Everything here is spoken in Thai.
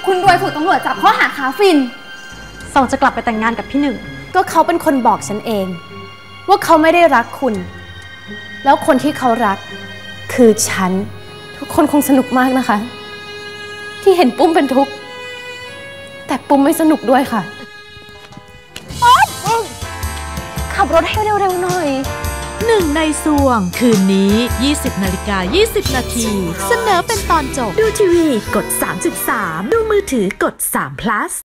คุณรวยถูกตำรวจจับข้อหาค้าฟินส่งจะกลับไปแต่งงานกับพี่หนึ่งก็เขาเป็นคนบอกฉันเองว่าเขาไม่ได้รักคุณแล้วคนที่เขารักคือฉันทุกคนคงสนุกมากนะคะที่เห็นปุ้มเป็นทุกข์แต่ปุ้มไม่สนุกด้วยค่ะขับรถให้เร็วๆหน่อยหนึ่งในสวงคืนนี้ 20:20 นาทีเสนอเป็นตอนจบดูทีวีกด 3.3 ดูมือถือกด3 plus